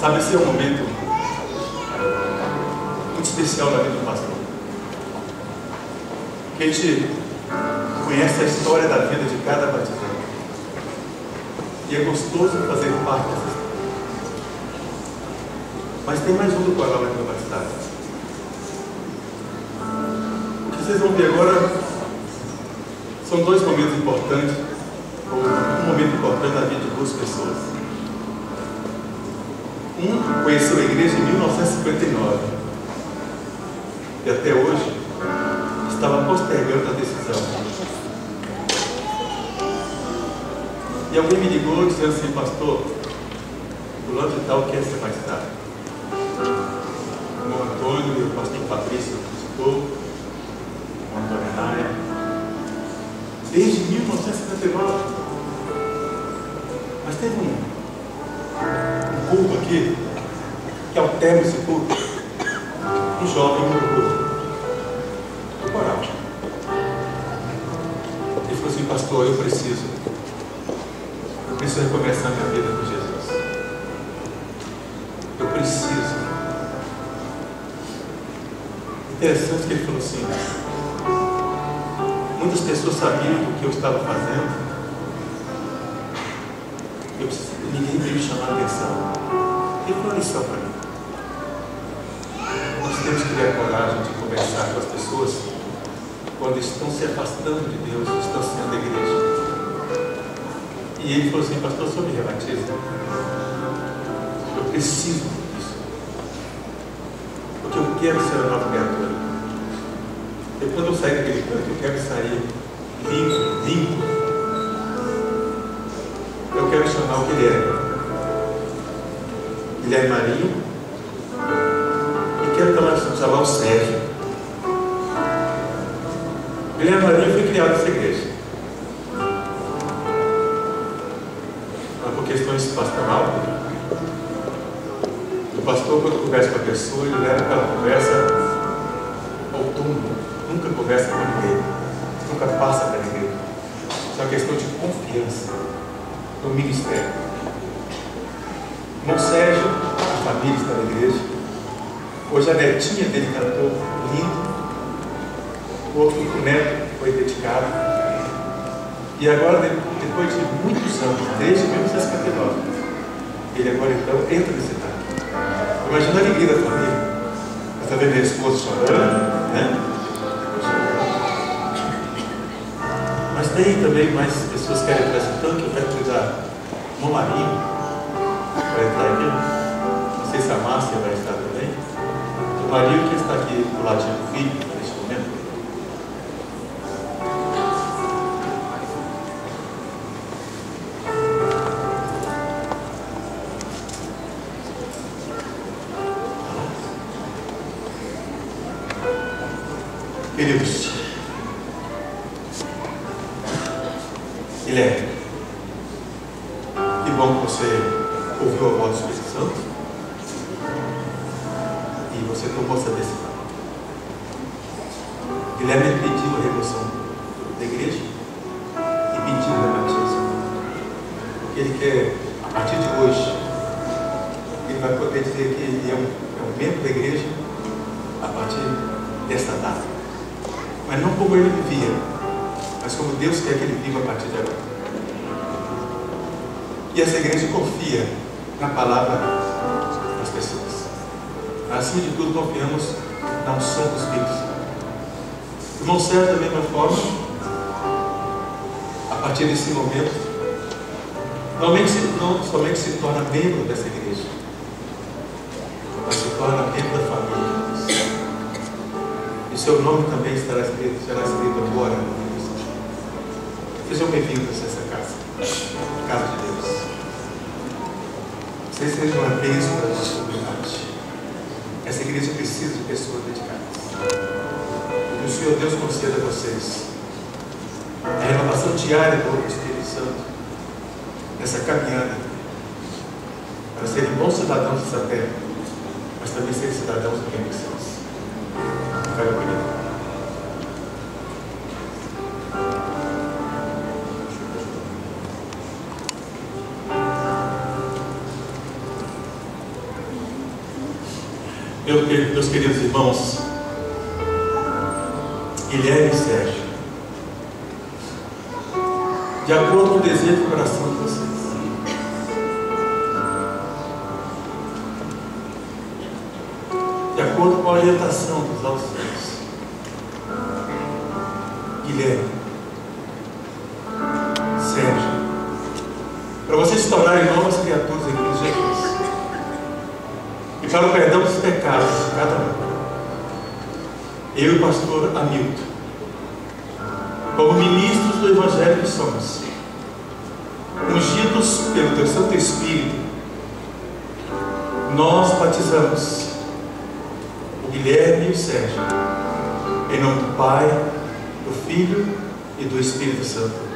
Sabe, esse é um momento muito especial na vida do pastor. Que a gente conhece a história da vida de cada batizado. E é gostoso fazer parte dessa história. Mas tem mais um do qual ela vai batizar. O que vocês vão ver agora são dois momentos importantes, ou um momento importante na vida de duas pessoas. Um conheceu a igreja em 1959 e até hoje estava postergando a decisão. E alguém me ligou dizendo assim: pastor, o lado de tal quer ser batizado. O irmão Antônio e o pastor Patrício visitou, o Antônio Naia, desde 1959. Mas teve um culto aqui, que ao término desse culto, um jovem murmurou do coral. Ele falou assim: pastor, eu preciso recomeçar minha vida com Jesus. Eu preciso. Interessante que ele falou assim: muitas pessoas sabiam do que eu estava fazendo, ninguém veio me chamar a atenção. Ele falou isso para mim: nós temos que ter a coragem de conversar com as pessoas quando estão se afastando de Deus, estão sendo da igreja. E ele falou assim: pastor, só me rebatiza. Eu preciso disso. Porque eu quero ser a nova criatura. E quando eu sair daquele canto, eu quero sair limpo. Eu quero chamar o Guilherme Marinho, e quero chamar o Sérgio. Guilherme Marinho foi criado nessa igreja. Questões pastoral. O pastor, quando conversa com a pessoa, ele leva aquela conversa ao túmulo. Nunca conversa com ninguém, nunca passa para ninguém. Isso é uma questão de confiança no ministério. O irmão Sérgio, a família está na igreja. Hoje a netinha dele cantou lindo. O outro, o neto, foi dedicado. E agora, depois de muitos anos, desde 1959, ele agora então entra nesse tanque. Imagina a alegria da família. Você está vendo a esposa chorando, né? Mas tem também mais pessoas que querem entrar nesse tanque. Eu quero cuidar do Marinho, vai entrar aqui. Não sei se a Márcia vai estar também. O Marinho que está aqui do ladinho do filho, neste momento. Queridos, Guilherme, que bom que você ouviu a voz do Espírito Santo e você tomou essa decisão. Guilherme pediu a remoção da igreja e pediu o batismo, porque ele quer, a partir de hoje, ele vai poder dizer que ele é um membro da igreja a partir desta data. Mas não como ele vivia, mas como Deus quer que ele viva a partir de agora. E essa igreja confia na palavra das pessoas. Acima de tudo, confiamos na unção dos Espíritos. O irmão Sérgio, da mesma forma, a partir desse momento, não somente se torna membro dessa igreja, mas se torna membro da família. E seu nome também será escrito agora. Sejam bem-vindos a essa casa, a casa de Deus. Vocês sejam uma bênção para a nossa comunidade. Essa igreja precisa de pessoas dedicadas. Que o Senhor Deus conceda a vocês a renovação diária do Espírito Santo nessa caminhada para serem bons cidadãos dessa terra, mas também serem cidadãos do reino dos céus. Fica bonito. Meus queridos irmãos, Guilherme e Sérgio, de acordo com o desejo do coração de vocês, de acordo com a orientação dos anciãos, Guilherme, Sérgio, para vocês se tornarem novas criaturas em Cristo Jesus e para o perdão dos pecados de cada um, eu e o pastor Hamilton, como ministros do Evangelho que somos, ungidos pelo Teu Santo Espírito, nós batizamos o Guilherme e o Sérgio em nome do Pai, do Filho e do Espírito Santo.